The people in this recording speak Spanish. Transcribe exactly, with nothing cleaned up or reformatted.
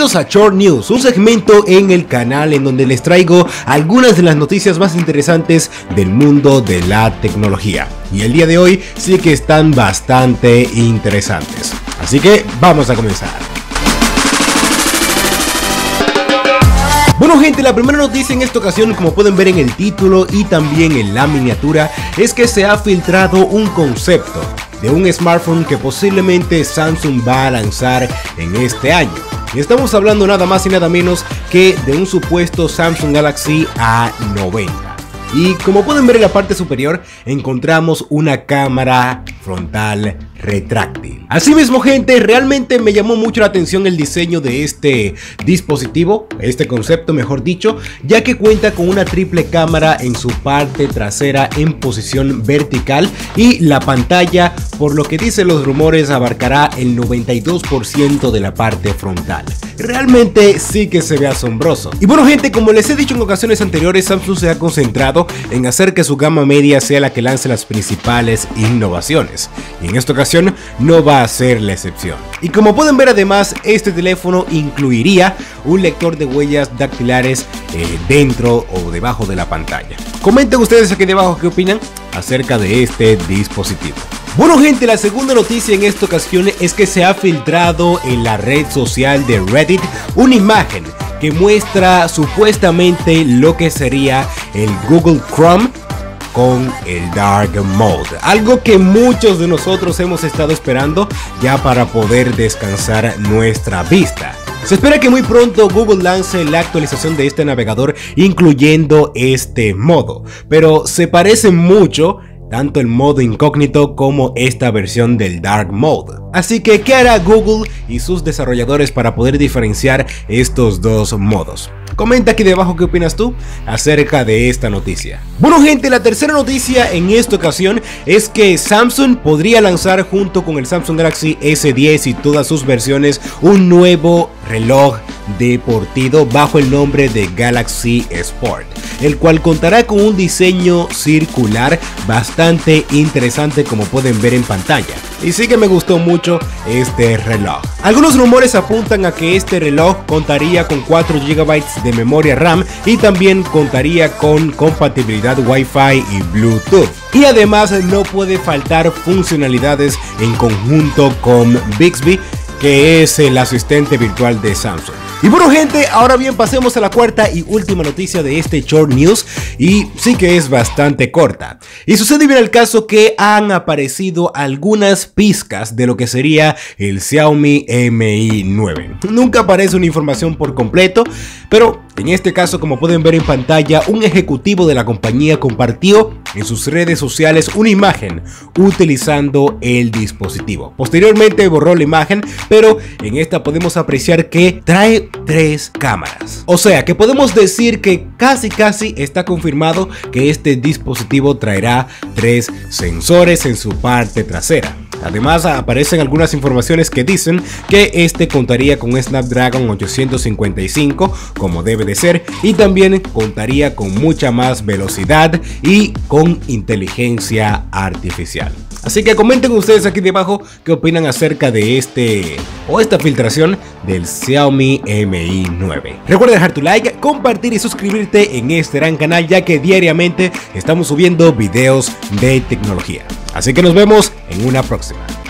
Bienvenidos a Short News, un segmento en el canal en donde les traigo algunas de las noticias más interesantes del mundo de la tecnología. Y el día de hoy sí que están bastante interesantes. Así que vamos a comenzar. Bueno gente, la primera noticia en esta ocasión, como pueden ver en el título y también en la miniatura, es que se ha filtrado un concepto de un smartphone que posiblemente Samsung va a lanzar en este año. Y estamos hablando nada más y nada menos que de un supuesto Samsung Galaxy A noventa. Y como pueden ver en la parte superior encontramos una cámara frontal retráctil. Asimismo gente, realmente me llamó mucho la atención el diseño de este dispositivo, este concepto mejor dicho, ya que cuenta con una triple cámara en su parte trasera en posición vertical y la pantalla, por lo que dicen los rumores, abarcará el noventa y dos por ciento de la parte frontal. Realmente sí que se ve asombroso. Y bueno gente, como les he dicho en ocasiones anteriores, Samsung se ha concentrado en hacer que su gama media sea la que lance las principales innovaciones. Y en esta ocasión no va a ser la excepción. Y como pueden ver además, este teléfono incluiría un lector de huellas dactilares eh, dentro o debajo de la pantalla. Comenten ustedes aquí debajo qué opinan acerca de este dispositivo. Bueno gente, la segunda noticia en esta ocasión es que se ha filtrado en la red social de Reddit una imagen que muestra supuestamente lo que sería el Google Chrome con el Dark Mode, algo que muchos de nosotros hemos estado esperando ya para poder descansar nuestra vista. Se espera que muy pronto Google lance la actualización de este navegador incluyendo este modo, pero se parece mucho tanto el modo incógnito como esta versión del Dark Mode. Así que, ¿qué hará Google y sus desarrolladores para poder diferenciar estos dos modos? Comenta aquí debajo qué opinas tú acerca de esta noticia. Bueno gente, la tercera noticia en esta ocasión es que Samsung podría lanzar junto con el Samsung Galaxy S diez y todas sus versiones un nuevo reloj deportivo bajo el nombre de Galaxy Sport, el cual contará con un diseño circular bastante interesante como pueden ver en pantalla. Y sí que me gustó mucho este reloj. Algunos rumores apuntan a que este reloj contaría con cuatro gigabytes de memoria RAM y también contaría con compatibilidad Wi-Fi y Bluetooth. Y además no puede faltar funcionalidades en conjunto con Bixby, que es el asistente virtual de Samsung. Y bueno gente, ahora bien pasemos a la cuarta y última noticia de este Short News, y sí que es bastante corta. Y sucede bien el caso que han aparecido algunas pizcas de lo que sería el Xiaomi Mi I nueve. Nunca aparece una información por completo, pero en este caso, como pueden ver en pantalla, un ejecutivo de la compañía compartió en sus redes sociales una imagen utilizando el dispositivo. Posteriormente borró la imagen, pero en esta podemos apreciar que trae tres cámaras. O sea que podemos decir que casi casi está confirmado que este dispositivo traerá tres sensores en su parte trasera. Además aparecen algunas informaciones que dicen que este contaría con Snapdragon ochocientos cincuenta y cinco como debe de ser, y también contaría con mucha más velocidad y con inteligencia artificial. Así que comenten ustedes aquí debajo qué opinan acerca de este o esta filtración del Xiaomi Mi I nueve. Recuerda dejar tu like, compartir y suscribirte en este gran canal, ya que diariamente estamos subiendo videos de tecnología. Así que nos vemos en una próxima.